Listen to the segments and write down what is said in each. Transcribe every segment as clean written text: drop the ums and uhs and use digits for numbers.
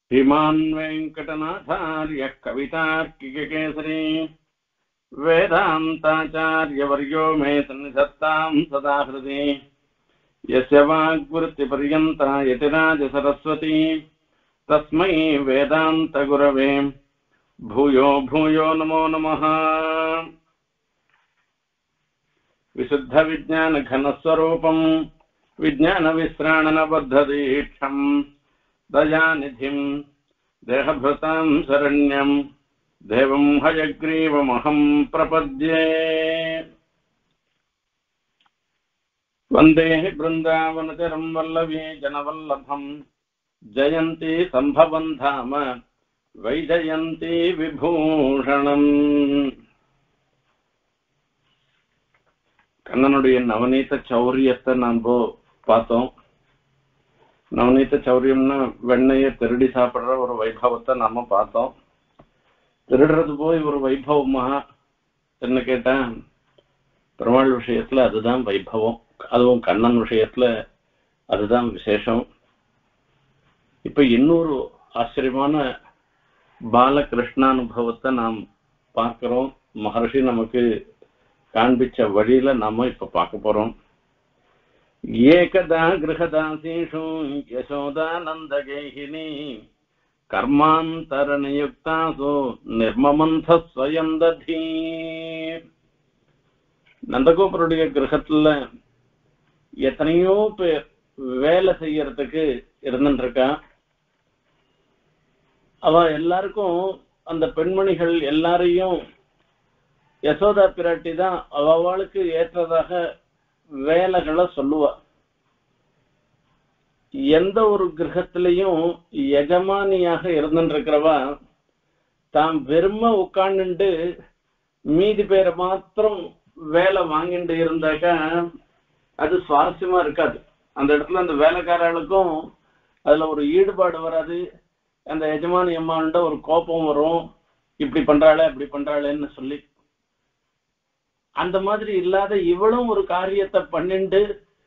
श्रीमान् वेङ्कटनाथार्यः कवितार्किककेसरी वेदान्ताचार्यवर्यो मे सन्निधत्तां सदा हृदि यस्य वाग्वृत्तिपर्यन्ता यतिराजसरस्वती तस्मै वेदान्तगुरवे भूयो भूयो नमो नमः। विशुद्धविज्ञानघनस्वरूपं विज्ञानविश्राणनबद्धदीक्षं दयानिधिं देहभृतां शरण्यं देवं हयग्रीवमहं प्रपद्ये। वन्दे बृन्दावनचरं वल्लभी जनवल्लभं जयन्ती सम्भवं धाम वैजयन्ती विभूषणम्। கண்ணனுடைய நவநீத சௌரியத்தை நம்ம பார்த்தோம். நவநீத சௌரியம்னா வெண்ணையை திருடி சாப்பிடுற ஒரு வைபவத்தை நாம பார்த்தோம். திருடுறது போய் ஒரு வைபவமா என்ன கேட்டா, பெருமாள் விஷயத்துல அதுதான் வைபவம், அதுவும் கண்ணன் விஷயத்துல அதுதான் விசேஷம். இப்ப இன்னொரு ஆச்சரியமான பாலகிருஷ்ணானுபவத்தை நாம் பார்க்கிறோம். மகர்ஷி நமக்கு காண்பிச்ச வழியில நாம இப்ப பார்க்க போறோம். ஏகதா கிருஹதாசீஷு யசோதானந்தகேஹினி கர்மாந்தரநியுக்தாசு நிர்மமந்த ஸ்வயம் ததி. நந்தகோபருடைய கிரகத்துல எத்தனையோ பேர் வேலை செய்யறதுக்கு இருந்துருக்கா. அவ எல்லாருக்கும் அந்த பெண்மணிகள் எல்லாரையும் யசோதா பிராட்டி தான் அவளுக்கு ஏற்றதாக வேலைகளை சொல்லுவா. எந்த ஒரு கிரகத்திலையும் எஜமானியாக இருந்துருக்கிறவா தாம் வெறும உட்கார்ந்துட்டு மீதி பேரை மாத்திரம் வேலை வாங்கிட்டு இருந்தாக்கா அது சுவாரஸ்யமா இருக்காது. அந்த இடத்துல அந்த வேலைக்காரர்களுக்கும் அதுல ஒரு ஈடுபாடு வராது. அந்த எஜமானி அம்மாண்ட ஒரு கோபம் வரும், இப்படி பண்றாளே அப்படி பண்றாளேன்னு சொல்லி. அந்த மாதிரி இல்லாத இவளும் ஒரு காரியத்தை பண்ணிண்டு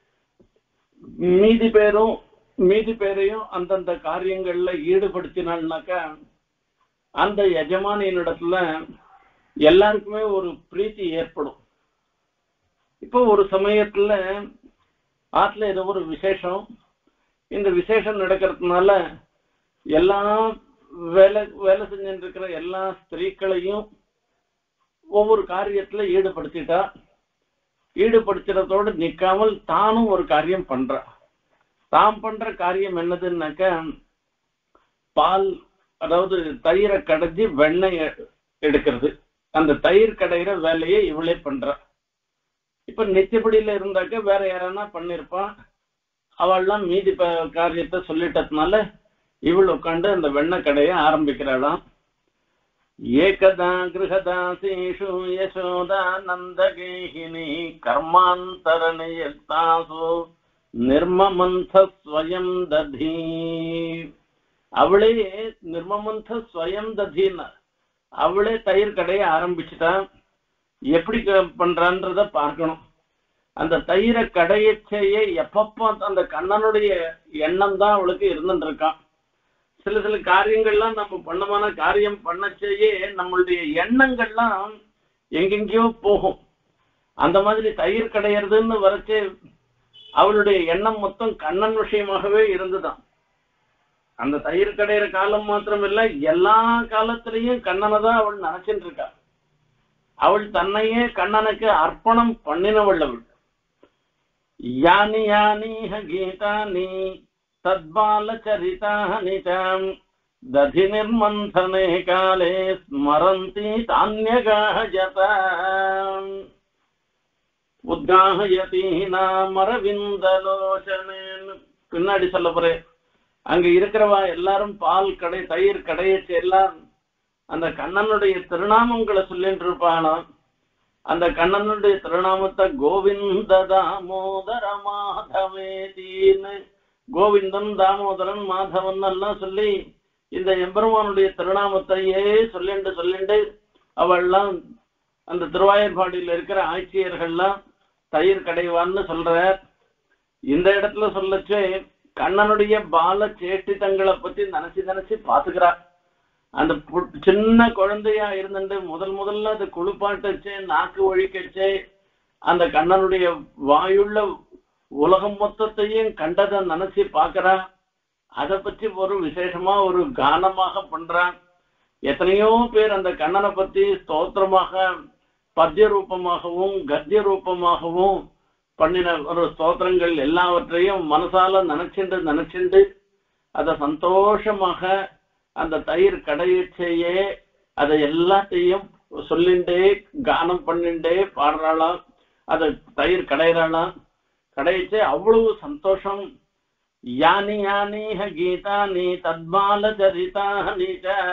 மீதி பேரையும் அந்தந்த காரியங்கள்ல ஈடுபடுத்தினாள்னாக்கா அந்த எஜமானியினிடத்துல எல்லாருக்குமே ஒரு பிரீத்தி ஏற்படும். இப்போ ஒரு சமயத்துல ஆத்துல ஏதோ ஒரு விசேஷம், இந்த விசேஷம் நடக்கிறதுனால எல்லா வேலை செஞ்சுட்டு இருக்கிற எல்லா ஸ்திரீக்களையும் ஒவ்வொரு காரியத்துல ஈடுபடுத்துறதோடு நிக்காமல் தானும் ஒரு காரியம் பண்றா. தாம் பண்ற காரியம் என்னதுன்னாக்க, பால் அதாவது தயிரை கடைஞ்சி வெண்ணெய் எடுக்கிறது. அந்த தயிர் கடையிற வேலையை இவளே பண்றா. இப்ப நிச்சயப்படியில இருந்தாக்க வேற யாரா பண்ணிருப்பான். அவள்லாம் மீதி காரியத்தை சொல்லிட்டதுனால இவள் உட்காந்து அந்த வெண்ணெய் கடையை ஆரம்பிக்கிறாளாம். ஏகதா கிருஹதாசீஷு யசோதானந்தகேஹினி கர்மாந்தரநியுக்தாசு நிர்மமந்த ஸ்வயம் ததி. அவளே நிர்மமந்த ஸ்வயம் ததின்னு அவளே தயிர் கடையை ஆரம்பிச்சுட்டா. எப்படி பண்றான்றத பார்க்கணும். அந்த தயிரை கடையை செய்ய எப்பப்போ அந்த கண்ணனுடைய எண்ணம் தான் அவளுக்கு இருந்துட்டு இருக்கான். சில காரியங்கள்லாம் நம்ம பண்ணமான காரியம் பண்ணச்சேயே நம்மளுடைய எண்ணங்கள்லாம் எங்கெங்கயோ போகும். அந்த மாதிரி தயிர் கடையிறதுன்னு வரைச்சே அவளுடைய எண்ணம் மொத்தம் கண்ணன் விஷயமாகவே இருந்துதான். அந்த தயிர் கடையிற காலம் மாத்திரம் இல்ல, எல்லா காலத்திலையும் கண்ணனை தான் அவள் நினைச்சிட்டு இருக்கா. அவள் தன்னையே கண்ணனுக்கு அர்ப்பணம் பண்ணினவள் அவள். யானி யானி கீதானி தத்பாலச்சரிதானி ச ததி நிர்மந்தனே காலே ஸ்மரந்தி தான்யகாஹயத உத்காஹயதீனாமரவிந்தலோசனேன்னு பின்னாடி சொல்ல போறேன். அங்க இருக்கிறவா எல்லாரும் பால் கடை தயிர் கடையச்சு எல்லாம் அந்த கண்ணனுடைய திருநாமங்களை சொல்லிட்டு இருப்பானாம். அந்த கண்ணனுடைய திருநாமத்தை கோவிந்த தாமோதர மாதவேதின்னு, கோவிந்தன் தாமோதரன் மாதவன் எல்லாம் சொல்லி இந்த எம்பெருமானுடைய திருநாமத்தையே சொல்லிண்டு அவள்லாம் அந்த திருவாயூர்பாடியில் இருக்கிற ஆட்சியர்கள்லாம் தயிர் கடைவான்னு சொல்ற. இந்த இடத்துல சொல்லச்சே கண்ணனுடைய பால சேஷ்டிதங்களை பத்தி நினைச்சு பாத்துக்கிறா. அந்த சின்ன குழந்தையா இருந்துட்டு முதல்ல அது குளிப்பாட்டுச்சு, நாக்கு ஒழிக்கச்சு, அந்த கண்ணனுடைய வாயுள்ள உலகம் மொத்தத்தையும் கண்டதை நினைச்சு பாக்குறா. அதை பற்றி ஒரு விசேஷமா ஒரு கானமாக பண்றான். எத்தனையோ பேர் அந்த கண்ணனை பத்தி ஸ்தோத்திரமாக பத்திய ரூபமாகவும் கத்திய ரூபமாகவும் பண்ணின ஒரு ஸ்தோத்திரங்கள் எல்லாவற்றையும் மனசால நினைச்சுண்டு அத சந்தோஷமாக அந்த தயிர் கடையச்சையே அதை எல்லாத்தையும் சொல்லிண்டே கானம் பண்ணிண்டே பாடுறாளாம். அதை தயிர் கடையிறாளாம். கடையச்சே அவ்வளவு சந்தோஷம். யானி யானி கீதானி தத்பால சரிதானி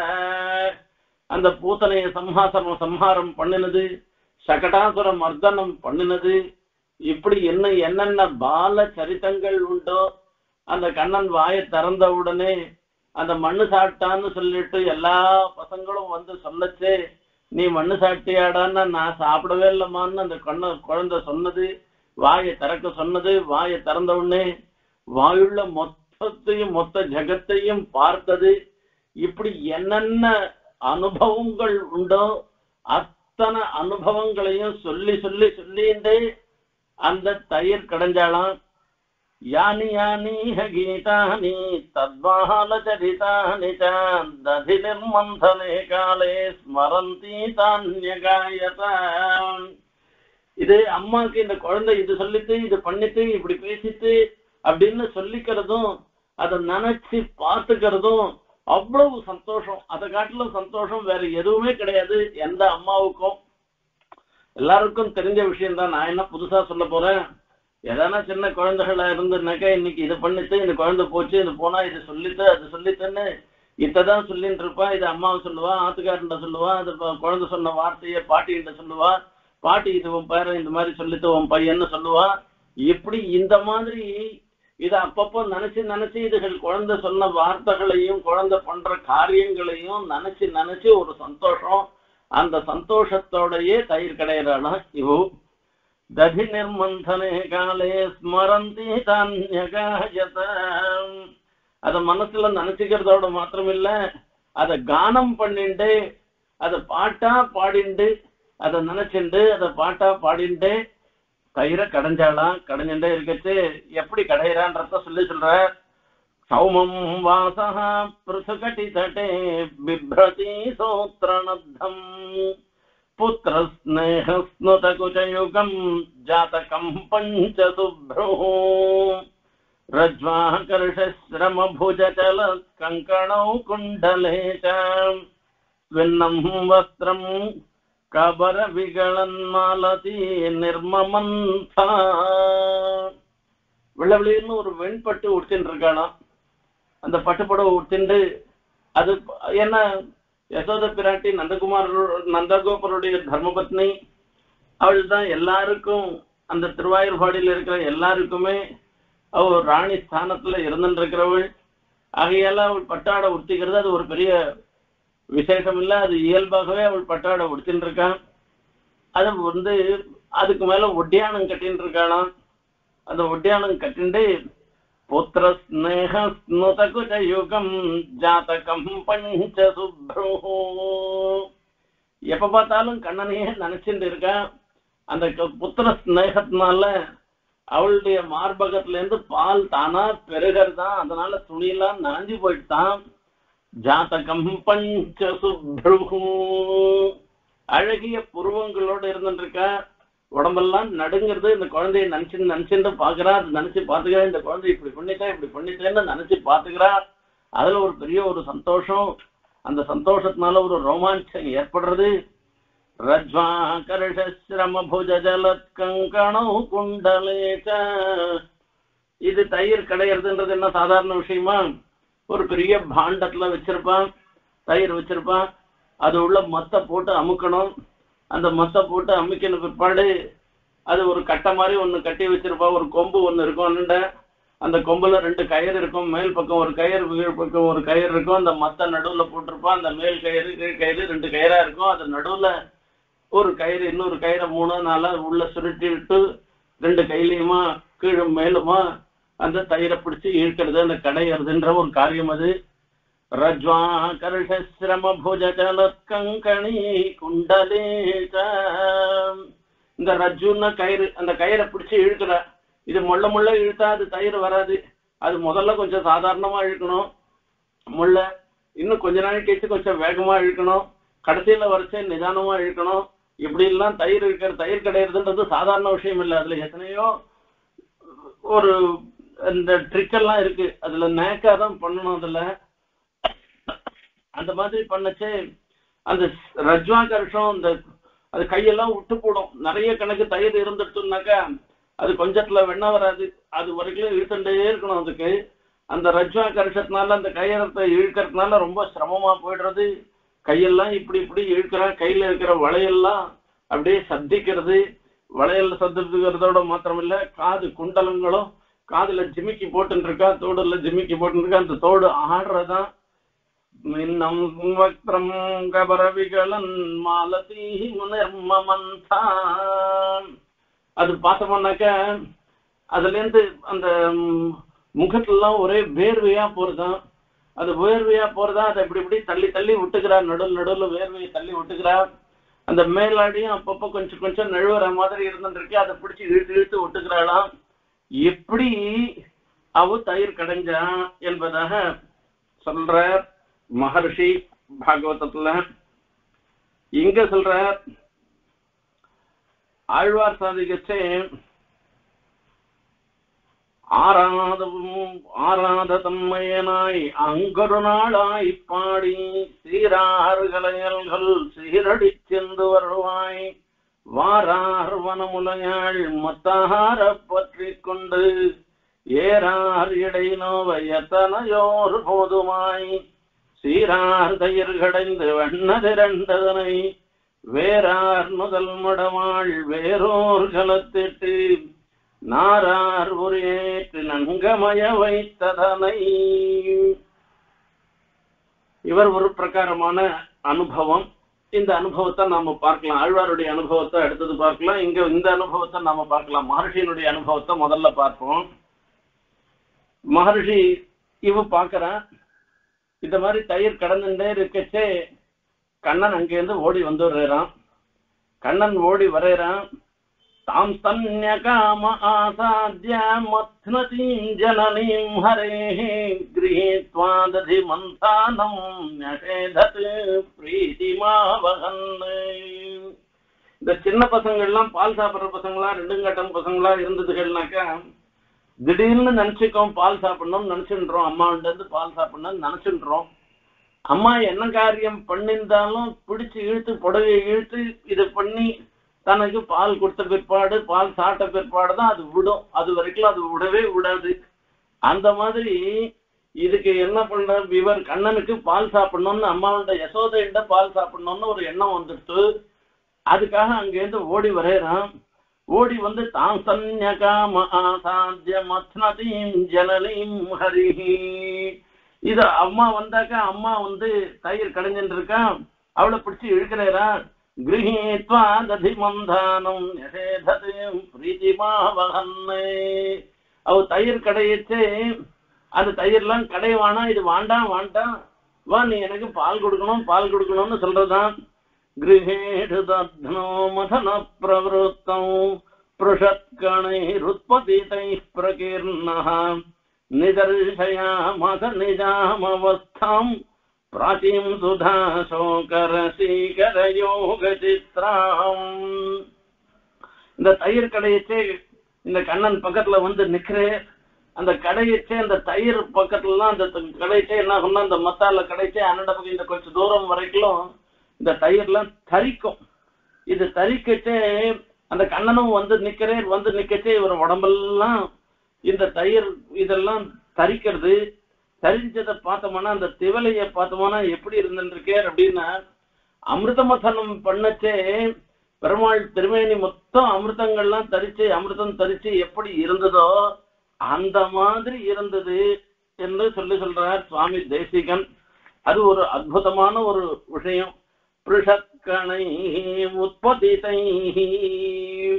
அந்த பூத்தனைய சம்ஹாரம் பண்ணினது, சகடாசுர மர்தனம் பண்ணினது, இப்படி என்னென்ன பால சரித்தங்கள் உண்டோ அந்த கண்ணன் வாயை திறந்த உடனே அந்த மண்ணு சாப்பிட்டான்னு சொல்லிட்டு எல்லா பசங்களும் வந்து சொல்லச்சு, நீ மண்ணு சாப்பிட்டியாடான்னு நான் சாப்பிடவே இல்லமான்னு அந்த குழந்தை சொன்னது, வாயை திறக்க சொன்னது. வாயை திறந்த உடனே வாயுள்ள மொத்த ஜகத்தையும் பார்த்தது. இப்படி என்னென்ன அனுபவங்கள் உண்டோ அத்தனை அனுபவங்களையும் சொல்லிண்டே அந்த தயிர் கடைஞ்சாலாம். யானி யானி கீதானி தத்வால சரிதானி ததி நிர்மந்தனே காலே ஸ்மரந்தி தான்யகாயதாம். இது அம்மாக்கு இந்த குழந்தை இது சொல்லிட்டு இது பண்ணிட்டு இப்படி பேசிட்டு அப்படின்னு சொல்லிக்கிறதும் அதை நினைச்சு பார்த்துக்கிறதும் அவ்வளவு சந்தோஷம். அதை காட்டிலும் சந்தோஷம் வேற எதுவுமே கிடையாது எந்த அம்மாவுக்கும். எல்லாருக்கும் தெரிஞ்ச விஷயம் தான். நான் என்ன புதுசா சொல்ல போறேன்? எதனா சின்ன குழந்தைகளா இருந்துனாக்கா இன்னைக்கு இது பண்ணிட்டு இந்த குழந்தை போச்சு, இது போனா இது சொல்லிட்டு அது சொல்லிட்டுன்னு இத்ததான் சொல்லிட்டு இருப்பா. இது அம்மாவை சொல்லுவா, ஆத்துக்காரன்ட்ட சொல்லுவா, அது குழந்தை சொன்ன வார்த்தைய பாட்டிகிட்ட சொல்லுவா, பாட்டி இது உன் பேரன் இந்த மாதிரி சொல்லிட்டு உன் பையன்னு சொல்லுவா. இப்படி இந்த மாதிரி இதை அப்பப்போ நினைச்சு இதுகள் குழந்தை சொன்ன வார்த்தைகளையும் குழந்தை பண்ற காரியங்களையும் நினைச்சு ஒரு சந்தோஷம். அந்த சந்தோஷத்தோடயே தயிர் கடையிறாளாம் இவோ. ததி நிர்மந்தனே காலே ஸ்மரந்தி தான்யகாயத. அத மனசுல நினைச்சுக்கிறதோட மாத்திரமில்ல, அதை கானம் பண்ணிண்டு அதை பாட்டா பாடிண்டு அதை நினைச்சுண்டு அதை பாட்டா பாடிண்டே தயிரை கடைஞ்சாலாம். கடைஞ்சுட்டே இருக்கச்சு எப்படி கடையிறான்றத சொல்ற. சௌமம் வாசா பிருசுகட்டி தட்டே பிப்ரதி சோத்ரணத்தம் புத்திர ஸ்நேகஸ்னுத குஜயுகம் ஜாதகம் பஞ்ச சுப்ரோ ரஜ்வாகர்ஷஸ்ரம புஜல கங்கணௌ குண்டலே ஸ்வின்னம் வஸ்திரம் கபர விகளன் மாலதி நிர்மமந்தா. வெள்ளவெளின்னு ஒரு வெண்பட்டு உடுத்தின்னு இருக்கானா. அந்த பட்டுப்படவை உடுத்திண்டு அது என்ன யசோத பிராட்டி நந்தகோபருடைய தர்மபத்னி. அவள் தான் எல்லாருக்கும் அந்த திருவாயூர்பாடியில் இருக்கிற எல்லாருக்குமே அவள் ராணி ஸ்தானத்துல இருந்துட்டு இருக்கிறவள். ஆகையால அவள் பட்டாடை உடுத்திக்கிறது அது ஒரு பெரிய விசேஷம் இல்ல. அது இயல்பாகவே அவள் பட்டாடை உடுத்தின்னு இருக்கான். அது அதுக்கு மேல ஒட்டியானம் கட்டின்னு இருக்கானா. அந்த ஒட்டியானம் கட்டிண்டு புத்திர ஸ்நேக ஸ்னுத குஜயுகம் ஜாதகம் பஞ்ச சுப்ரோ. எப்ப பார்த்தாலும் கண்ணனையே நினைச்சுட்டு இருக்கா. அந்த புத்திர ஸ்நேகத்தினால அவளுடைய மார்பகத்துல இருந்து பால் தானா பெருகிறதான். அதனால துணியெல்லாம் நனைஞ்சு போயிட்டான். ஜாதகம் பஞ்ச சுப்ரோ. அழகிய புருவங்களோடு இருந்துருக்கா. உடம்பெல்லாம் நடுங்கிறது. இந்த குழந்தைய நினைச்சுட்டு பாக்குறா. அது நினைச்சு பாத்துக்கிறா. இந்த குழந்தை இப்படி பண்ணிட்டேன்னு நினைச்சு பாத்துக்கிறா. அதுல ஒரு பெரிய ஒரு சந்தோஷம். அந்த சந்தோஷத்தினால ஒரு ரோமாஞ்சம் ஏற்படுறது. ரஜ்வாகர்ஷஸ்ரம புஜலத் கங்கணௌ குண்டலேச. இது தயிர் கடையிறதுன்றது என்ன சாதாரண விஷயமா? ஒரு பெரிய பாண்டத்துல வச்சிருப்பான், தயிர் வச்சிருப்பான். அது உள்ள மத்த போட்டு அமுக்கணும். அந்த மத்த போட்டு அமுக்கின பிற்பாடு அது ஒரு கட்டை மாதிரி ஒண்ணு கட்டி வச்சிருப்பா. ஒரு கொம்பு ஒண்ணு இருக்கும். அந்த கொம்புல 2 கயிறு இருக்கும். மேல் பக்கம் ஒரு கயிறு, கீழ் பக்கம் ஒரு கயிறு இருக்கும். அந்த மத்த நடுவுல போட்டிருப்பான். அந்த மேல் கயிறு கீழ் கயிறு 2 கயிறா இருக்கும். அது நடுவுல ஒரு கயிறு, இன்னொரு கயிறை 3 4 உள்ள சுருட்டி விட்டு 2 கையிலையுமா கீழும் மேலுமா அந்த தயிரை பிடிச்சி இழுக்கிறது, அந்த கடையிறதுன்ற ஒரு காரியம் அது. ரஜ்வா கர்ஷஸ்ரம புஜலத்கங்கணி குண்டலேச்ச. இந்த ரஜ்ஜுன்னா கயிறு, அந்த கயிறை பிடிச்சி இழுக்கிற. இது முள்ள முள்ள இழுத்தா அது தயிர் வராது. அது முதல்ல கொஞ்சம் சாதாரணமா இழுக்கணும் முள்ள, இன்னும் கொஞ்ச நாள் கழிச்சு கொஞ்சம் வேகமா இழுக்கணும், கடைசியில வரைச்சே நிதானமா இழுக்கணும். இப்படி எல்லாம் தயிர் இருக்கிற தயிர் கிடையிறதுன்றது சாதாரண விஷயம் இல்லை. அதுல எத்தனையோ ஒரு இந்த ட்ரிக் எல்லாம் இருக்கு. அதுல நேக்காதான் பண்ணணும். அதுல அந்த மாதிரி பண்ணச்சே அந்த ரஜ்வா கர்ஷம் அந்த அது கையெல்லாம் விட்டு போடும். நிறைய கணக்கு தயிர் இருந்துட்டுனாக்கா அது கொஞ்சத்துல வெண்ணெய் வராது. அது வரைக்கும் இழுத்துட்டே இருக்கணும். அதுக்கு அந்த ரஜ்வா கர்ஷத்தினால அந்த கயிறத்தை இழுக்கிறதுனால ரொம்ப சிரமமா போயிடுறது. கையெல்லாம் இப்படி இப்படி இழுக்கிறா, கையில இருக்கிற வளையெல்லாம் அப்படியே சத்திக்கிறது. வளையல் சத்துக்கிறதோட மாத்திரமில்ல, காது குண்டலங்களும் காதுல ஜிமிக்கி போட்டுன்னு இருக்கா, தோடுல ஜிமிக்கி போட்டுன்னு இருக்கா, அந்த தோடு ஆடுறதான். மின்னம் வக்ரம் கபரவிகளன் மாலதி முனிர்மமந்தான். அது பார்த்தோம்னாக்க அதுல இருந்து அந்த முகத்துலாம் ஒரே வேர்வையா போறதான். அது வேர்வையா போறதா, அதை இப்படி இப்படி தள்ளி தள்ளி விட்டுக்கிறா, நடுவில் வேர்வையை தள்ளி விட்டுக்கிறா. அந்த மேலாடியும் அப்பப்போ கொஞ்சம் கொஞ்சம் நழுவுற மாதிரி இருந்துருக்கு, அதை பிடிச்சி இழுத்து இழுத்து விட்டுக்கிறாளாம். எப்படி அவ தயிர் கடைஞ்சா என்பதாக சொல்ற மகர்ஷி பாகவதத்துல. இங்க சொல்ற ஆழ்வார் சாதிகச்சே ஆராத தன்மையனாய் அங்கொரு நாளாய் பாடி சீராறுகளையல்கள் சீரடி சென்று வருவாய் வாரார் வனமுலையாள் மத்தார பற்றி கொண்டு ஏறார் இடை நோவையத்தனையோர் போதுமாய் சீரார் தயிர் கடைந்து வண்ணதிரண்டதனை வேறார் முதல் மடவாள் வேறோர் கலத்திட்டு நாரார் உரேற்று நன்கமய வைத்ததனை. இவர் ஒரு பிரகாரமான அனுபவம். இந்த அனுபவத்தை நாம பார்க்கலாம். ஆழ்வாருடைய அனுபவத்தை அடுத்தது பார்க்கலாம். இங்க இந்த அனுபவத்தை நாம பார்க்கலாம். மகர்ஷியினுடைய அனுபவத்தை முதல்ல பார்ப்போம். மகர்ஷி இவ பாக்குறான், இந்த மாதிரி தயிர் கடந்துட்டே இருக்கச்சே கண்ணன் அங்கிருந்து ஓடி வந்துடுறான். கண்ணன் ஓடி வரைறான். தாம் தன்ய காம ஆசாத்ய மத்னதீம் ஜனனீம் ஹரேஹ கிரஹீத்வா ததி மந்தானம் ஞஷேதத் பிரீதிமாவஹன். இந்த சின்ன பசங்கள்லாம் பால் சாப்பிட்ற பசங்களா ரெண்டுங்கட்டம் பசங்களா இருந்ததுகள்னாக்கா திடீர்னு நினைச்சுக்கோம் பால் சாப்பிடணும்னு நினைச்சுன்றோம். அம்மாவிட்ட இருந்து பால் சாப்பிடணும்னு நினைச்சுன்றோம். அம்மா என்ன காரியம் பண்ணியிருந்தாலும் பிடிச்சு இழுத்து புடவையை இழுத்து இதை பண்ணி தனக்கு பால் கொடுத்த பிற்பாடு பால் சாப்பிட்ட பிற்பாடு தான் அது விடும். அது வரைக்கும் அது விடவே விடாது. அந்த மாதிரி இதுக்கு என்ன பண்ற, இவர் கண்ணனுக்கு பால் சாப்பிடணும்னு அம்மாவோட யசோதையிட்ட பால் சாப்பிடணும்னு ஒரு எண்ணம் வந்துடுத்து. அதுக்காக அங்கேருந்து ஓடி வரையறான். ஓடி வந்து தாம் சன்யகாம ஆசாத்ய மத்னதீம் ஜனனீம் ஹரிஹி. இத அம்மா வந்தாக்கா அம்மா வந்து தயிர் கடைஞ்சிட்டு இருக்கான், அவளை பிடிச்சி இழுக்கிறா. கிரஹீத்வா ததி மந்தானம் யசேதத் பிரீதிமாவஹன். அவ தயிர் கடையச்சே அந்த தயிர்லாம் கடைவானா, இது வாண்டாம் வாண்டாம் வா நீ எனக்கு பால் கொடுக்கணும் பால் கொடுக்கணும்னு சொல்றதான். கிரஹேடு தத்னோ மதன பிரவருத்தம் புருஷத்கணைருத்பதிதை பிரகீர்ணஹ நிதர்ஷயாமத நிஜாமவஸ்தாம் பிராச்சீம் சுதா சோகர சீகர யோக சித்ராம். இந்த தயிர் கடையச்சே இந்த கண்ணன் பக்கத்துல வந்து நிக்கிறே. அந்த கடையச்சே அந்த தயிர் பக்கத்துலலாம் அந்த கடைச்சே என்ன ஆகும்னா, அந்த மத்தால கடைச்சே அன்னட பக்கம் இந்த கொஞ்சம் தூரம் வரைக்கும் இந்த தயிர்லாம் தரிக்கும். இது தரிக்கச்சே அந்த கண்ணனும் வந்து நிக்கிறேன். வந்து நிக்கச்சே இவர் உடம்பெல்லாம் இந்த தயிர் இதெல்லாம் தரிக்கிறது. தரிஞ்சதை பார்த்தோம்னா அந்த திவலைய பார்த்தோம்னா எப்படி இருந்துருக்கே அப்படின்னா, அமிர்தமதனம் பண்ணச்சே பெருமாள் திருமேனி மொத்தம் அமிர்தங்கள்லாம் தரிச்சு அமிர்தம் தரிச்சு எப்படி இருந்ததோ அந்த மாதிரி இருந்தது என்று சொல்றார் சுவாமி தேசிகன். அது ஒரு அற்புதமான ஒரு விஷயம். பிருஷத்கணை உற்பத்திதை.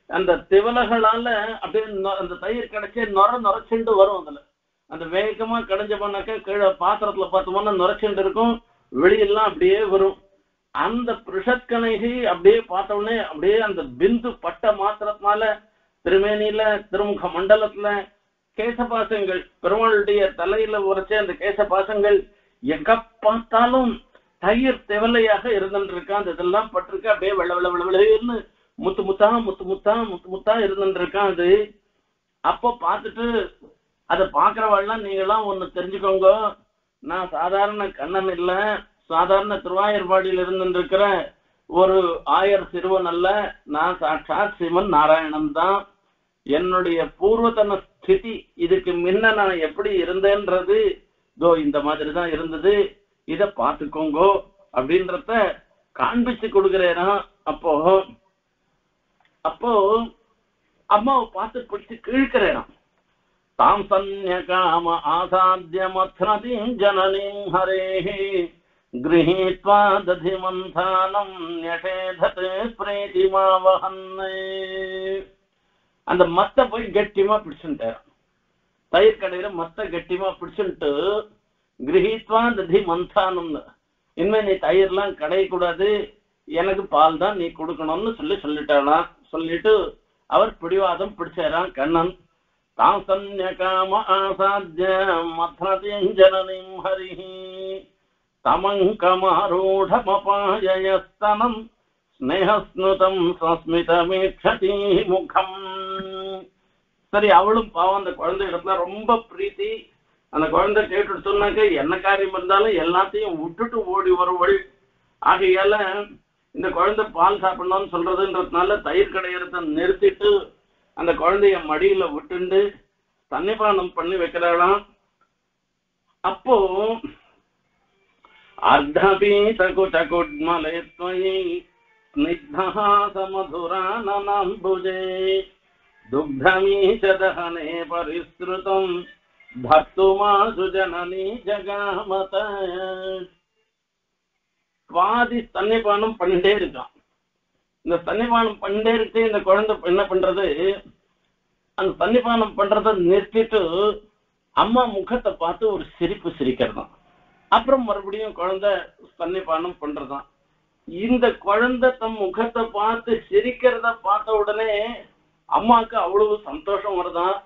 அந்த திவலைகளால அப்படியே அந்த தயிர் கிடைச்சி நுரைச்சுண்டு வரும். அதுல அந்த வேகமா கடைஞ்ச பண்ணாக்க கீழே பாத்திரத்துல பார்த்தோம்னா நுரைச்சுண்டு இருக்கும், வெளியெல்லாம் அப்படியே வரும். அந்த பிருஷத்கணைகி அப்படியே பார்த்த உடனே அப்படியே அந்த பிந்து பட்ட மாத்திரத்தினால திருமேனியில திருமுக மண்டலத்துல கேசபாசங்கள் பெருமாளுடைய தலையில உரைச்ச அந்த கேசபாசங்கள் எங்க பார்த்தாலும் தயிர் திவலையாக இருந்துருக்கான். அந்த இதெல்லாம் பட்டிருக்கு, அப்படியே வெள்ள வெள்ள வெள்ள வெள்ளன்னு முத்து முத்தா முத்து முத்தா முத்து முத்தா இருந்துருக்கான். அது அப்போ பார்த்துட்டு அதை பாக்குறவாள்லாம் நீங்களாம் ஒண்ணு தெரிஞ்சுக்கோங்க, நான் சாதாரண கண்ணன் இல்ல, சாதாரண திருவாயூர்பாடியில் இருந்துருக்கிற ஒரு ஆயர் சிறுவன் அல்ல, நான் சாட்சாத் சிவன் நாராயணன் தான். என்னுடைய பூர்வத்தன ஸ்திதி இதுக்கு முன்ன நான் எப்படி இருந்தேன்றது இதோ இந்த மாதிரி தான் இருந்தது, இத பாத்துக்கோங்கோ அப்படின்றத காண்பிச்சு கொடுக்கிறேனா. அப்போ அப்போ அம்மாவை பார்த்து பிடிச்சு கிழக்கிறேனா. தாம் சன்ய காம ஆசாத்திய மத்னதீம் ஜனனீம் ஹரேஹி கிரஹீத்வா ததிமந்தானம் யஷேததே பிரேதிமாவஹன்னே. அந்த மத்த போய் கெட்டியமா பிடிச்சுட்டார். தயிர் கடையில மத்த கெட்டியமா பிடிச்சுட்டு கிரஹீத்வா ததி மந்தானம்னு, இனிமே நீ தயிர்லாம் கடையக்கூடாது, எனக்கு பால் தான் நீ கொடுக்கணும்னு சொல்லிட்டானா. சொல்லிட்டு அவர் பிடிவாதம் பிடிச்சாராம் கண்ணன். தாம் சன்ய காம ஆசாத்திய மத்னதீம் ஜனனீம் ஹரிஹி தமங்கமாரூடமபாயஸ்தனம் ஸ்நேகஸ்னுதம் சஸ்மிதமேக்ஷதி முகம். சரி, அவளும் பாவம் அந்த குழந்தை இடத்துல ரொம்ப பிரீத்தி. அந்த குழந்தை கேட்டுட்டு சொன்னாக்க என்ன காரியம் இருந்தாலும் எல்லாத்தையும் விட்டுட்டு ஓடி வருவள். ஆகையால இந்த குழந்தை பால் சாப்பிடணும்னு சொல்றதுன்றதுனால தயிர் கடையறத நிறுத்திட்டு அந்த குழந்தைய மடியில விட்டுண்டு தன்னிபானம் பண்ணி வைக்கிறாளாம். அப்போ அர்த்தபீதகுடகுட்மலே த்வயி ஸ்னிக்தஹாசமதுரானனாம்புஜே துக்தமீஷதஹனே பரிஸ்ருதம் பர்த்துமாசு ஜனனி ஜகாமத. பாதி தன்னிபானம் பண்ணிட்டே இருக்கான். இந்த தன்னிபானம் பண்ணிட்டே இருக்கு. இந்த குழந்தை என்ன பண்றது, அந்த தன்னிபானம் பண்றத நிறுத்திட்டு அம்மா முகத்தை பார்த்து ஒரு சிரிப்பு சிரிக்கிறதான். அப்புறம் மறுபடியும் குழந்தை தன்னிபானம் பண்றதான். இந்த குழந்தை தம் முகத்தை பார்த்து சிரிக்கிறத பார்த்த உடனே அம்மாவுக்கு அவ்வளவு சந்தோஷம் வருதான்.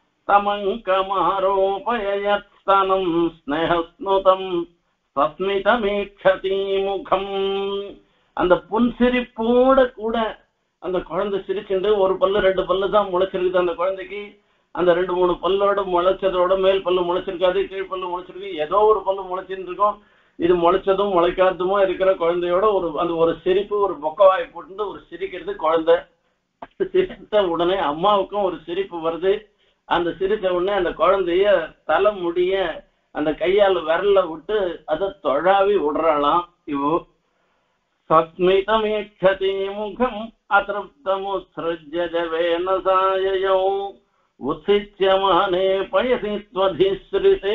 தமங்கமாரோபயஸ்தனம் ஸ்நேகஸ்னுதம் சஸ்மிதமேக்ஷதி முகம். அந்த புன்சிரிப்போட கூட அந்த குழந்தை சிரிச்சுட்டு, ஒரு பல்லு 2 பல்லு தான் முளைச்சிருக்குது அந்த குழந்தைக்கு. அந்த 2-3 பல்லோட முளைச்சதோட மேல் பல்லு முளைச்சிருக்காது, கீழ் பல்லு முளைச்சிருக்கு, ஏதோ ஒரு பல்லு முளைச்சின்னு இருக்கும். இது முளைச்சதும் முளைக்காததுமா இருக்கிற குழந்தையோட அந்த ஒரு சிரிப்பு, ஒரு பொக்கவாய் போட்டு ஒரு சிரிக்கிறது குழந்தை. சிரித்த உடனே அம்மாவுக்கும் ஒரு சிரிப்பு வருது. அந்த சிரித்த உடனே அந்த குழந்தைய தலை முடிய அந்த கையால் விரல விட்டு அதை தொழாவி விடுறாளாம். இவோ சஸ்மிதமேக்ஷதி முகம் அதிருப்தமுத்ஸ்ருஜ்ய ஜவேன சாயயோ உத்சிச்யமானே பயசி ஸ்வதிஸ்ருதே.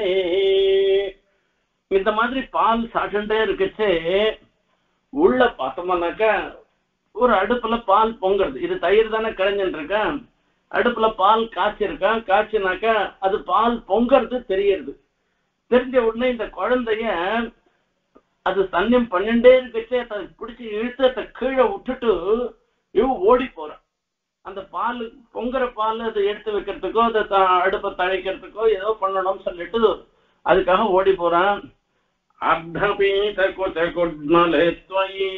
இந்த மாதிரி பால் சாப்பிட்டுட்டே இருக்குச்சே உள்ள பார்த்தோம்னாக்கா ஒரு அடுப்புல பால் பொங்குறது. இது தயிர் தானே கரைஞ்சுட்டு இருக்கேன். அடுப்புல பால் காய்ச்சிருக்கான். காய்ச்சினாக்கா அது பால் பொங்கறது தெரியுது. தெரிஞ்ச உடனே இந்த குழந்தைய அது சன்னியம் பண்ணிட்டே இருக்குச்சே பிடிச்சி இழுத்து கீழே விட்டுட்டு இவ ஓடி போறான். அந்த பால் பொங்குற பால் அதை எடுத்து வைக்கிறதுக்கோ அதை அடுப்பை தழைக்கிறதுக்கோ ஏதோ பண்ணணும்னு சொல்லிட்டு அதுக்காக ஓடி போறான். அர்த்தபீதகுடகுட்மலே த்வயி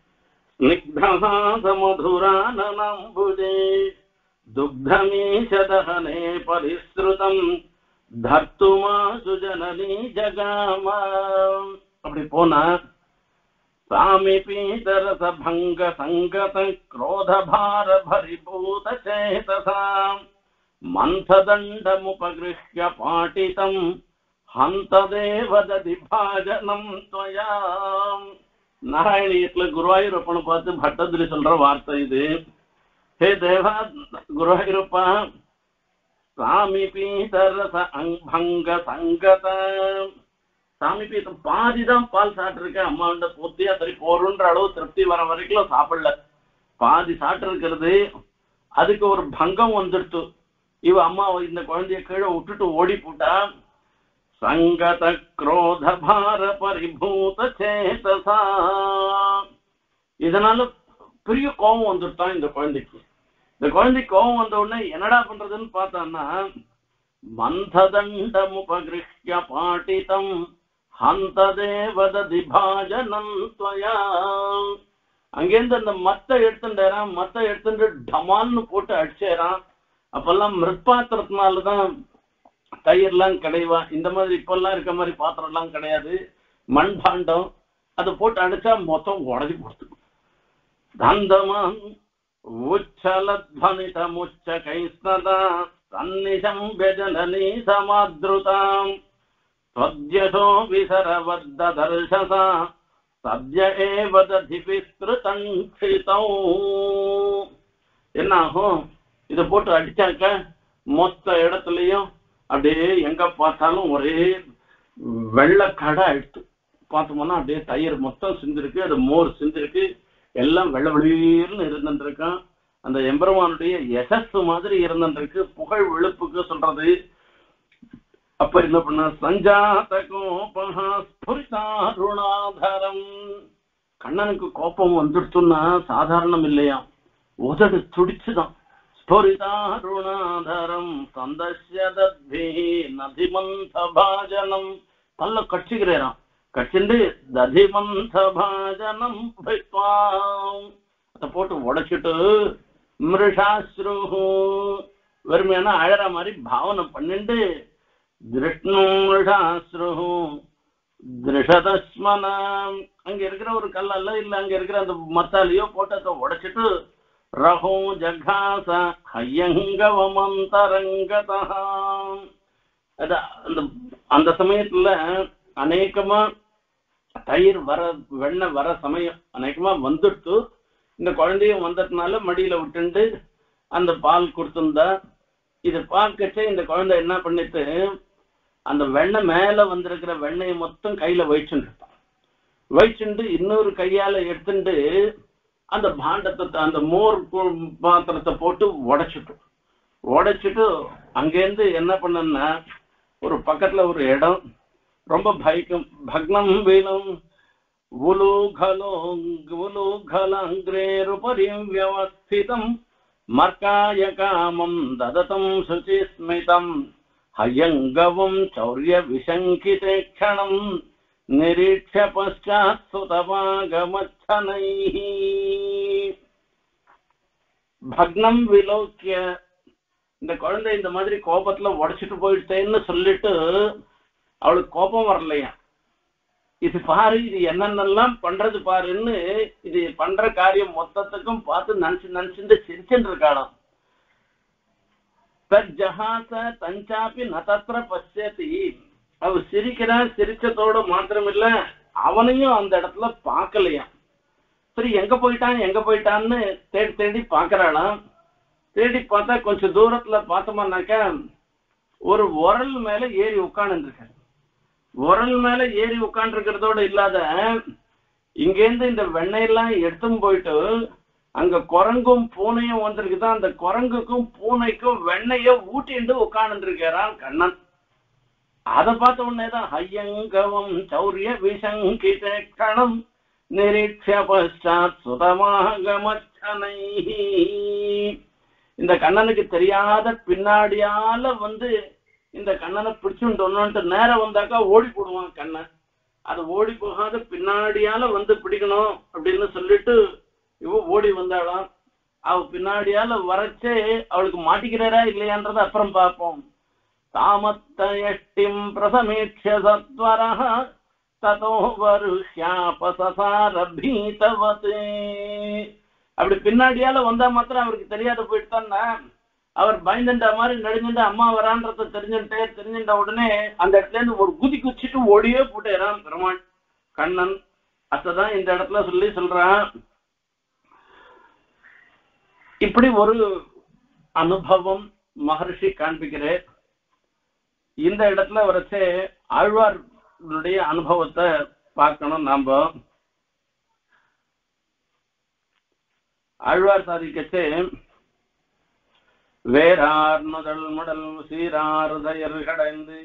ஸ்னிக்தஹாசமதுரானனாம்புஜே துக்தமீஷதஹனே பரிஸ்ருதம் தர்த்துமாசு ஜனனி ஜகாம. அப்படி போனா சாமிபீதரச பங்க சங்கத க்ரோதபார பரிபூத சேதசாம் மந்ததண்டமுபகிருஹ்ய பாட்டிதம் ஹந்ததேவததி பாஜனம் த்வயாம். நாராயணியத்துல குருவாயூரப்பனை பார்த்து பட்டதிரி சொல்ற வார்த்தை இது. ஹே தேவா குருவாயூரப்பா, சாமிபீதரச பங்க சங்கத, சாமிபீதம் பாதிதான் பால் சாப்பிட்டுருக்க. அம்மாண்ட பூர்த்தியா சரி போறன்ற அளவு திருப்தி வர வரைக்கும் சாப்பிடல. பாதி சாப்பிட்டு இருக்கிறது. அதுக்கு ஒரு பங்கம் வந்துடுத்து. இவ அம்மா இந்த குழந்தைய கீழே விட்டுட்டு ஓடி போட்டா. சங்கத குரோத பார பரிபூத சேதசா, இதனால பெரிய கோபம் வந்துட்டான் இந்த குழந்தைக்கு. இந்த குழந்தைக்கு கோபம் வந்த உடனே என்னடா பண்றதுன்னு பார்த்தான்னா, மந்ததண்டமுபகிருஹ்ய பாட்டிதம் ஹந்ததேவதி பாஜனம் த்வயா, அங்கேருந்து அந்த மத்த எடுத்துட்டாரான். மத்த எடுத்துட்டு டமால்னு போட்டு அடிச்சேரான். அப்பெல்லாம் மிருத்பாத்திரத்தினாலதான் தயிர்லாம் கிடைவா. இந்த மாதிரி இப்பெல்லாம் இருக்க மாதிரி பாத்திரம் எல்லாம் கிடையாது, மண் பாண்டம். அதை போட்டு அடிச்சா மொத்தம் உடஞ்சி போடுது. தந்தமான் உச்சலத்வனிதமுச்ச கைஸ்னதா சன்னிஷம் வெஜனனி சமாத்ருதாம் ஸ்வத்யசோ விசரவத்த தர்ஷசா சத்ய ஏவததிபிஸ்ருதங்கிதௌ. என்ன ஆகும், இதை போட்டு அடிச்சாக்க மொத்த இடத்துலயும் அப்படியே எங்க பார்த்தாலும் ஒரே வெள்ளக்கடை ஆயிடுத்து. பார்த்தோம்னா அப்படியே தயிர் மொத்தம் சிந்திருக்கு, அது மோர் சிந்திருக்கு, எல்லாம் வெள்ள வெளியர்னு இருந்துருக்கான். அந்த எம்பெருமானுடைய யசஸ் மாதிரி இருந்துருக்கு, புகழ் விழுப்புக்கு சொல்றது. அப்ப என்ன பண்ண, சஞ்சாத கோபஹா ஸ்புரிதாருணாதரம், கண்ணனுக்கு கோபம் வந்துடுச்சுன்னா சாதாரணம் இல்லையா, உதடு துடிச்சுதான். ஸ்புரிதாருணாதரம் சந்தஸ்யதத்பி நதிமந்த பாஜனம், பல்ல கட்சிக்கிறேன். கட்சிண்டு ததிமந்த பாஜனம் அதை போட்டு உடைச்சிட்டு மிருஷாஸ்ரு, வெறுமையான அழற மாதிரி பாவனை பண்ணிட்டு திருஷ்ணு திருஷதஸ்மனம், அங்க இருக்கிற ஒரு கல்லல்ல இல்ல அங்க இருக்கிற அந்த மத்தாலையோ போட்டத்தை உடைச்சிட்டு ரஹோ ஜகாச ஹயங்கவமந்தரங்கதா. அந்த சமயத்துல அநேகமா தயிர் வர வெண்ணெய் வர சமயம் அநேகமா வந்துட்டு, இந்த குழந்தையும் வந்ததுனால மடியில விட்டுண்டு அந்த பால் கொடுத்துருந்தா. இது பார்க்கச்சே இந்த குழந்தை என்ன பண்ணிட்டு, அந்த வெண்ணெய் மேல வந்திருக்கிற வெண்ணெயை மொத்தம் கையில வயிச்சுட்டு வயிச்சுண்டு இன்னொரு கையால எடுத்துட்டு அந்த பாண்டத்தை அந்த மோர் பாத்திரத்தை போட்டு உடைச்சிட்டு அங்கேருந்து என்ன பண்ணா, ஒரு பக்கத்துல ஒரு இடம் ரொம்ப பக்னம் வீணும் வியவஸ்திதம் மர்காய காமம் தததம் சுச்சிஸ்மிதம் ஹயங்கவம் சௌரிய விசங்கிதே க்ஷணம் நிரீட்ச பశ్చాத் சுதவாகமச்சனைஹ. பக்னம் விலோக்கிய, இந்த குழந்தை இந்த மாதிரி கோபத்துல உடைச்சிட்டு போயிட்டேன்னு சொல்லிட்டு அவளுக்கு கோபம் வரலையா. இது பாரு, இது என்னென்னலாம் பண்றது பாருன்னு இது பண்ற காரியம் மொத்தத்துக்கும் பார்த்து நினைச்சுட்டு சிரிச்சுட்டு இருக்காளாம். தஜ்ஜஹாச தஞ்சாப்பி நதத்ர பஷ்யதி, அவ சிரிக்கிறா. சிரிச்சதோட மாத்திரம் இல்ல, அவனையும் அந்த இடத்துல பார்க்கலையாம். சரி எங்க போயிட்டான்னு தேடி தேடி பாக்குறாளாம். தேடி பார்த்தா கொஞ்சம் தூரத்துல பார்த்தோம்னாக்கா ஒரு உரல் மேல ஏறி உட்கார்ந்து இருக்காரு. உரல் மேல ஏறி உட்கார்ந்து இருக்கிறதோட இல்லாத இங்கேருந்து இந்த வெண்ணெயெல்லாம் எடுத்தும் போயிட்டு அங்க குரங்கும் பூனையும் வந்திருக்குதான். அந்த குரங்குக்கும் பூனைக்கும் வெண்ணெய ஊட்டிண்டு உட்கார்ந்து இருக்காரான் கண்ணன். அதை பார்த்த உடனேதான் ஹையங்கவம் சௌரிய விசங்கிதே க்ஷணம் நிரீட்ச பశ్చాத் சுதமாகமச்சனைஹ. இந்த கண்ணனுக்கு தெரியாத பின்னாடியால வந்து இந்த கண்ணனை பிடிச்சுட்டு நேரம் வந்தாக்கா ஓடி போடுவான் கண்ணன். அது ஓடி போகாத பின்னாடியால வந்து பிடிக்கணும் அப்படின்னு சொல்லிட்டு இவ ஓடி வந்தாளாம். அவ பின்னாடியால வரச்சே அவளுக்கு மாட்டிக்கிறாரா இல்லையான்றத அப்புறம் பார்ப்போம். தாமத்தயஷ்டிம் பிரசமீட்ச சத்வரஹ ததோ வருஷ்யாபசசாரபீதவதே. அப்படி பின்னாடியால வந்தா மாத்திரம் அவருக்கு தெரியாத போயிட்டுதான்னா, அவர் பயந்துட்ட மாதிரி நடுங்கிட்டு அம்மா வரான்றத தெரிஞ்சுட்ட உடனே அந்த இடத்துல இருந்து ஒரு குதி குச்சிட்டு ஓடியே போட்டேறான் பெருமாள் கண்ணன். அதான் இந்த இடத்துல சொல்றான். இப்படி ஒரு அனுபவம் மகர்ஷி காண்பிக்கிறேன். இந்த இடத்துல வரைச்சே ஆழ்வாருடைய அனுபவத்தை பார்க்கணும். நாம ஆழ்வார் சாதிக்கச்சே வேறார் முதல் முடல் சீராறுதயர் கடைந்து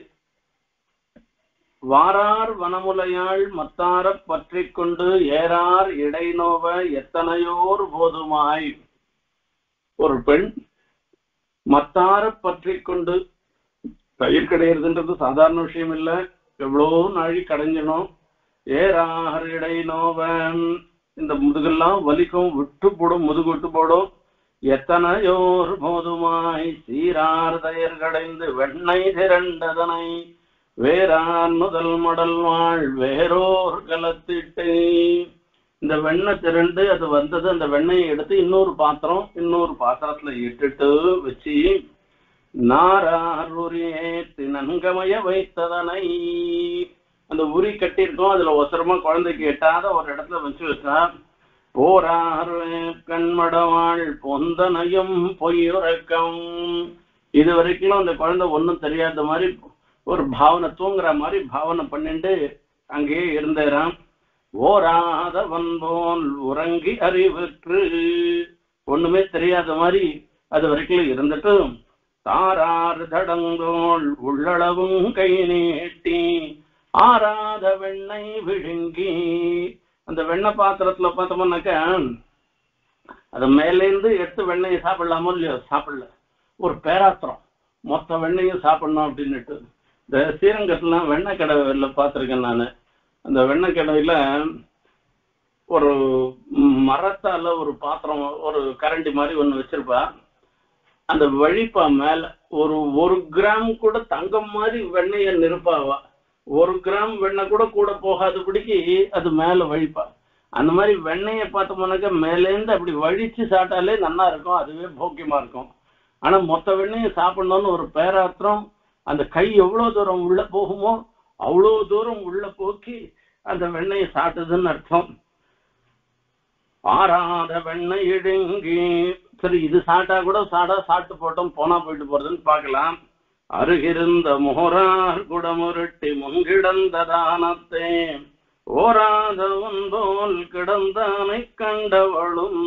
வாரார் வனமுலையாள் மத்தாரப் பற்றி கொண்டு ஏறார் இடைநோவ எத்தனையோர் போதுமாய். ஒரு பெண் மத்தாரப் பற்றி கொண்டு தயிர் கிடையிறதுன்றது சாதாரண விஷயம் இல்ல, எவ்வளோ நாழி கடைஞ்சணும். ஏறார் இடைநோவ, இந்த முதுகெல்லாம் வலிக்கும், விட்டு போடும், முதுகு விட்டு போடும். எத்தனையோர் போதுமாய் சீரார் தயிர் கடைந்து வெண்ணெய் திரண்டதனை வேறான் முதல் மடல் வாழ் வேறோர் கலத்திட்டு. இந்த வெண்ணெய் திரண்டு அது வந்தது, அந்த வெண்ணெயை எடுத்து இன்னொரு பாத்திரத்துல இட்டுட்டு வச்சு நாரார் உரியேத்தி நன்கமய வைத்ததனை, அந்த உரி கட்டியிருக்கோம், அதுல ஒசரமா குழந்தைக்கு எட்டாத ஒரு இடத்துல வச்சா போரார் கண்மடவாள் பொந்தனையும் பொய்யுறக்கம். இது வரைக்கும் அந்த குழந்தை ஒன்னும் தெரியாத மாதிரி ஒரு பாவனை, தூங்குற மாதிரி பாவனை பண்ணிட்டு அங்கேயே இருந்தேராம். ஓராதவன் போல் உறங்கி அறிவுற்று, ஒண்ணுமே தெரியாத மாதிரி அது வரைக்கும் இருந்துட்டு தாராறு தடங்கோள் உள்ளளவும் கை நீட்டி ஆறாத வெண்ணெய் விழுங்கி. அந்த வெண்ணெய் பாத்திரத்துல பார்த்தோம்னாக்க அது மேலேருந்து எடுத்து வெண்ணெயை சாப்பிடலாமோ இல்லையோ, சாப்பிடல. ஒரு பேராத்திரம் மொத்த வெண்ணெயும் சாப்பிடணும் அப்படின்னுட்டு. இந்த ஸ்ரீரங்கத்துல வெண்ணெய் கடை பார்த்துருக்கேன் நான். அந்த வெண்ணெய் கடையில ஒரு மரத்தால ஒரு பாத்திரம், ஒரு கரண்டி மாதிரி ஒண்ணு வச்சிருப்பா. அந்த வழிப்பா மேல ஒரு கிராம் கூட தங்கம் மாதிரி வெண்ணெய நிருப்பாவா. 1 கிராம் வெண்ணெய் கூட போகாதபடிக்கு அது மேல வழிப்பா. அந்த மாதிரி வெண்ணெயை பார்த்தோம்னாக்க மேலேருந்து அப்படி வழிச்சு சாப்பிட்டாலே நல்லா இருக்கும், அதுவே போக்கியமா இருக்கும். ஆனா மொத்த வெண்ணெயை சாப்பிடணும்னு ஒரு பேராத்திரம். அந்த கை எவ்வளவு தூரம் உள்ள போகுமோ அவ்வளவு தூரம் உள்ள போக்கி அந்த வெண்ணெயை சாப்பிட்டதுன்னு அர்த்தம். ஆறாத வெண்ணெய் இடுங்கி. சரி, இது சாப்பிட்டா கூட சாப்பிட்டு போட்டோம், போனா போயிட்டு போறதுன்னு பார்க்கலாம். அருகிருந்த முகரார் குடமுருட்டி முன்கிடந்த தானத்தே ஓராதவன் போல் கிடந்தானை கண்டவளும்.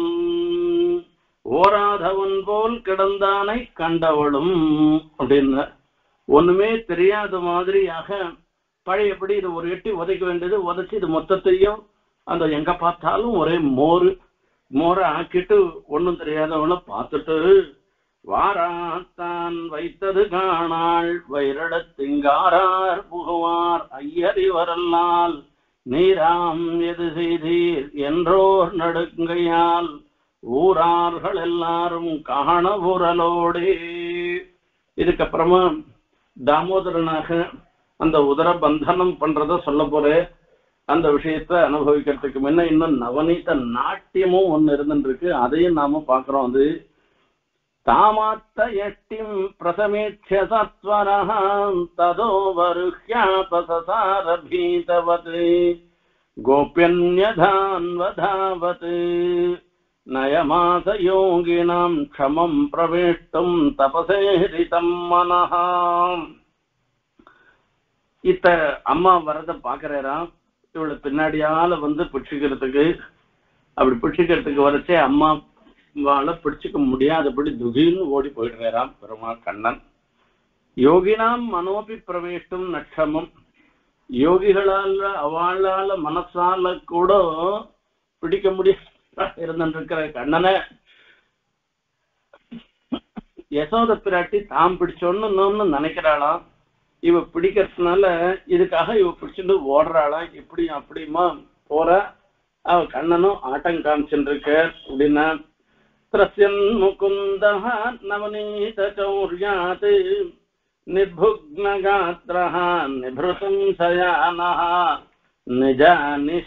ஓராதவன் போல் கிடந்தானை கண்டவளும் அப்படின்னு ஒண்ணுமே தெரியாத மாதிரியாக பழையபடி இது ஒரு எட்டி உதைக்க வேண்டியது, உதைச்சு இது மொத்தத்தையும் அந்த எங்க பார்த்தாலும் ஒரே மோரை ஆக்கிட்டு ஒன்னும் தெரியாதவன பார்த்துட்டு வாராத்தான் வைத்தது காணாள் வைரடத்திங்காரார் புகுவார் ஐயறிவரல்லால் நீராம் எது செய்தீர் என்றோர் நடுங்கையால் ஊரார்கள் எல்லாரும் காண ஊரலோடே. இதுக்கப்புறமா தாமோதரனாக அந்த உதர பந்தனம் பண்றத சொல்ல போறேன். அந்த விஷயத்தை அனுபவிக்கிறதுக்கு முன்ன இன்னும் நவநீத நாட்டியமும் ஒண்ணு இருந்துருக்கு, அதையும் நாம பாக்குறோம். அது தாமாத்த எட்டிம் பிரசமேட்ச சத்வரஹாம் ததோ வருஹ்யாபசசாரபீதவத் கோப்யன்யதான் வதாவத் நயமாச யோகினாம் க்ஷமம் பிரவேஷ்டும் தபசேரிதம் மனஹாம். இத்த அம்மா வரத பாக்குறாராம். இவளை பின்னாடியால பிடிச்சிக்கிறதுக்கு, அப்படி பிடிச்சிக்கிறதுக்கு வரச்சே அம்மாவால பிடிச்சிக்க முடியாதபடி துகின்னு ஓடி போயிடுறாராம் பெருமாள் கண்ணன். யோகினாம் மனோபி பிரவேஷ்டும் நட்சமம். யோகிகளால அவளால மனசால கூட பிடிக்க முடியாது இருந்திருக்கிற கண்ணனை யசோத பிராட்டி தாம் பிடிச்சோன்னு நினைக்கிறாளாம். இவ பிடிக்கிறதுனால இதுக்காக இவ பிடிச்சிட்டு ஓடுறாளாம். இப்படி அப்படியுமா போற அவ கண்ணனும் ஆட்டம் காமிச்சுட்டு இருக்க அப்படின்னா திரஸ்யன் முகுந்த நவநீத சௌர்யாத் நிர்புக்னகாத்ரஹ நிப்ருதம் சயானஹ நிஜானி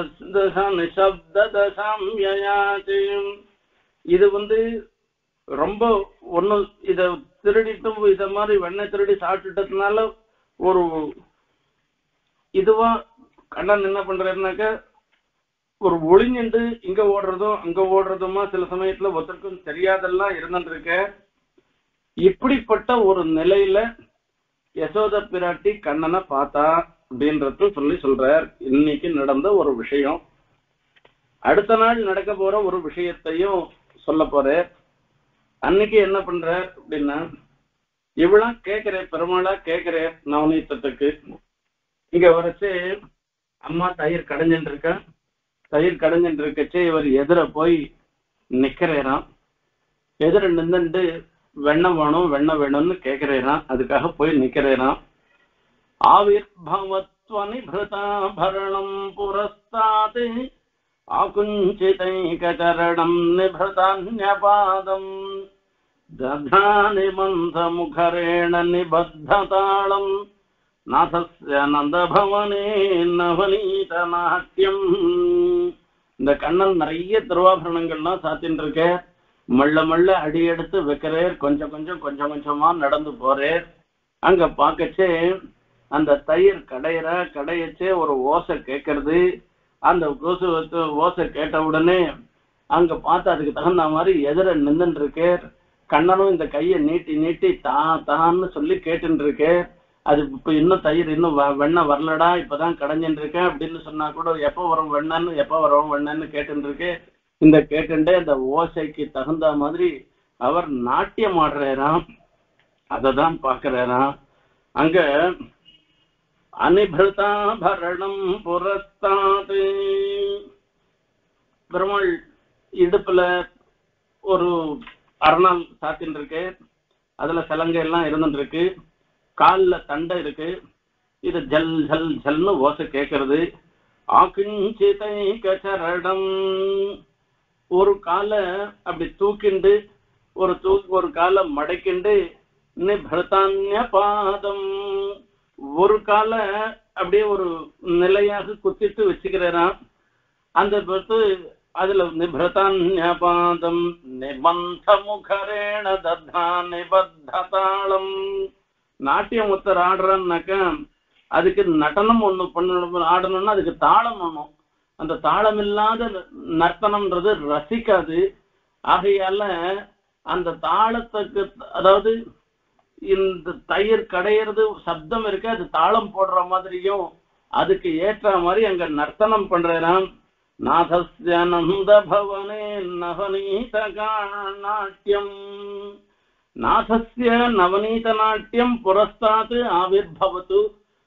நிசப்ததசாம்யயாத். இது ரொம்ப ஒன்னும் இத திருடிட்டும் இத மாதிரி வெண்ணெய் திருடி சாப்பிட்டுட்டதுனால ஒரு இதுவா கண்ணன் என்ன பண்றாருனாக்க ஒரு ஒளிஞ்சுண்டு இங்க ஓடுறதும் அங்க ஓடுறதுமா சில சமயத்துல ஒருத்தருக்கும் தெரியாதெல்லாம் இருந்துருக்க. இப்படிப்பட்ட ஒரு நிலையில யசோத பிராட்டி கண்ணனை பார்த்தா அப்படின்றது சொல்றார். இன்னைக்கு நடந்த ஒரு விஷயம், அடுத்த நாள் நடக்க போற ஒரு விஷயத்தையும் சொல்ல போறேன். அன்னைக்கு என்ன பண்றார் அப்படின்னா, இவ்வளவு கேட்கிறேன் பெருமாளா கேட்கிறேன் நவநீதத்துக்கு. இங்க வரைச்சு அம்மா தயிர் கடைஞ்சிட்டு இருக்கா. தயிர் கடைஞ்சிட்டு இருக்கச்சு இவர் எதிர போய் நிக்கிறேராம். எதிர நின்றுட்டு வெண்ணெய் வேணும் வெண்ணெய் வேணும்னு கேட்கிறேராம். அதுக்காக போய் நிக்கிறேராம். ஆவிர்பவத்வநிபிருதாபரணம் புரஸ்தாத் ஆகுஞ்சிதைகசரணம் நிபிருதான்யபாதம் ததானி மந்தமுகரேண நிபத்ததாளம் நாதஸ்ய நந்தபவனே நவநீத நாட்டியம். இந்த கண்ணன் நிறைய திருவாபரணங்கள்லாம் சாத்தின்னு இருக்க. மள்ள மள்ள அடி எடுத்து வைக்கிறேர். கொஞ்சம் கொஞ்சமா நடந்து போறேர். அங்க பாக்கச்சே அந்த தயிர் கடையச்சே ஒரு ஓசை கேட்கறது. அந்த ஓசை கேட்ட உடனே அங்க பார்த்து அதுக்கு தகுந்த மாதிரி எதிர நின்றுட்டு இருக்கேர். கண்ணனும் இந்த கையை நீட்டி நீட்டி தான்னு சொல்லி கேட்டுட்டு இருக்கேன். அது இப்ப இன்னும் தயிர் இன்னும் வெண்ணெய் வரலடா, இப்பதான் கடைஞ்சிட்டு இருக்கேன் அப்படின்னு சொன்னா கூட எப்ப வரும் வெண்ணன்னு கேட்டுட்டு இருக்கேன். இந்த கேட்டுண்டே அந்த ஓசைக்கு தகுந்த மாதிரி அவர் நாட்டியம் ஆடுறாராம். அததான் பாக்குறாராம். அங்க அனிபிருதாபரணம் புரஸ்தாத், பெருமாள் இடுப்புல ஒரு அரணால் சாத்தின்னு இருக்கு. அதுல சலங்கை எல்லாம் இருந்துட்டு இருக்கு. கால்ல தண்டை இருக்கு. இது ஜல் ஜல் ஜல்னு ஓசை கேட்கறது. ஆகிஞ்சிதைகசரணம், ஒரு காலை அப்படி தூக்கிண்டு ஒரு காலை மடக்கிண்டு நிபிருதான்யபாதம், ஒரு காலை அப்படியே ஒரு நிலையாக குத்திட்டு வச்சுக்கிறாராம். அந்த பொறுத்து அதுல நிபிருதான்யபாதம் நிபந்தமுகரேண தத்தா நிபத்ததாளம். நாட்டியம் ஒருத்தர் ஆடுறான்னாக்கா அதுக்கு நடனம் ஒண்ணு பண்ணணும், ஆடணும்னா அதுக்கு தாளம் ஒண்ணும். அந்த தாளம் இல்லாத நர்த்தனம்ன்றது ரசிக்காது. ஆகையால அந்த தாளத்துக்கு, அதாவது இந்த தயிர் கடையிறது சப்தம் இருக்கு, அது தாளம் போடுற மாதிரியும் அதுக்கு ஏற்ற மாதிரி அங்க நர்த்தனம் பண்றான். நாதஸ்ய நந்த பவனே நவநீத நாட்டியம், நாதஸ்ய நவநீத நாட்டியம் புரஸ்தாத் ஆவிர்பவது.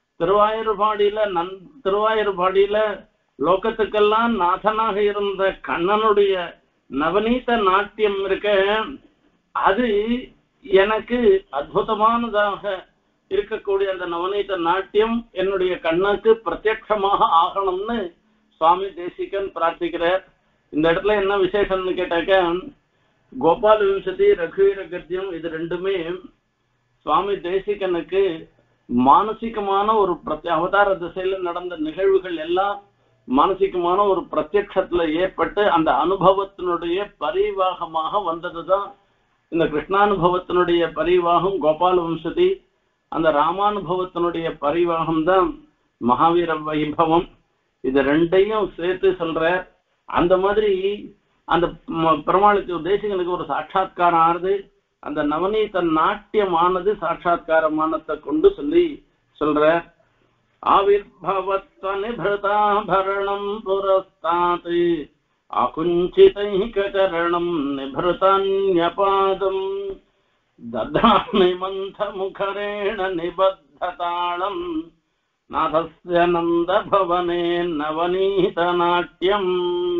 திருவாயூர்பாடியில லோகத்துக்கெல்லாம் நாதனாக இருந்த கண்ணனுடைய நவநீத நாட்டியம் இருக்க, அது எனக்கு அற்புதமானதாக இருக்கக்கூடிய அந்த நவநீத நாட்டியம் என்னுடைய கண்ணுக்கு பிரத்யட்சமாக ஆகணும்னு சுவாமி தேசிகன் பிரார்த்திக்கிறார். இந்த இடத்துல என்ன விசேஷம்னு கேட்டாக்க, கோபால விம்சதி ரகுவீர கத்தியம் இது ரெண்டுமே சுவாமி தேசிகனுக்கு மானசிகமான ஒரு அவதார திசையில நடந்த நிகழ்வுகள் எல்லாம் மானசிகமான ஒரு பிரத்யட்சத்துல ஏற்பட்டு அந்த அனுபவத்தினுடைய பரிவாகமாக வந்ததுதான். இந்த கிருஷ்ணானுபவத்தினுடைய பரிவாகம் கோபால வம்சதி, அந்த ராமானுபவத்தினுடைய பரிவாகம் தான் மகாவீர வைபவம். இது ரெண்டையும் சேர்த்து சொல்ற. அந்த மாதிரி அந்த பெருமாளுக்கு தேசிகனுக்கு ஒரு சாட்சா்காரம் ஆனது, அந்த நவநீத நாட்டியமானது சாட்சா்காரமானத்தை கொண்டு சொல்லி சொல்ற. ஆவிர்பவத்வநிபிருதாபரணம் புரஸ்தாத் ஆகுஞ்சிதைகசரணம் நிபிருதான்யபாதம் ததாமி மந்தமுகரேண நிபத்ததாளம் நாதஸ்ய நந்த பவனே நவநீத நாட்டியம்.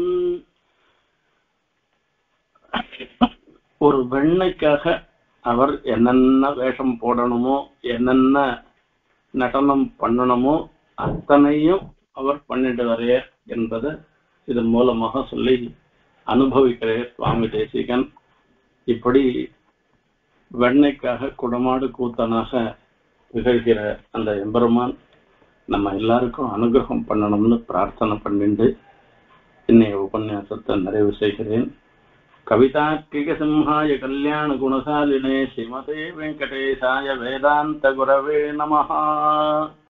ஒரு வெண்ணைக்காக அவர் என்னென்ன வேஷம் போடணுமோ, என்னென்ன நடனம் பண்ணணுமோ அத்தனையும் அவர் பண்ணிடுவாரே என்பதை இதன் மூலமாக சொல்லி அனுபவிக்கிறார் சுவாமி தேசிகன். இப்படி வெண்ணைக்காக குடமாடு கூத்தனாக திகழ்கிற அந்த எம்பெருமான் நம்ம எல்லாருக்கும் அனுகிரகம் பண்ணணும்னு பிரார்த்தனை பண்ணிட்டு இன்னைய உபன்யாசத்தை நிறைவு செய்கிறேன். கவிதார்க்கிக சிம்ஹாய கல்யாண குணசாலினே ஸ்ரீமதே வெங்கடேசாய வேதாந்த குரவே நமஹ.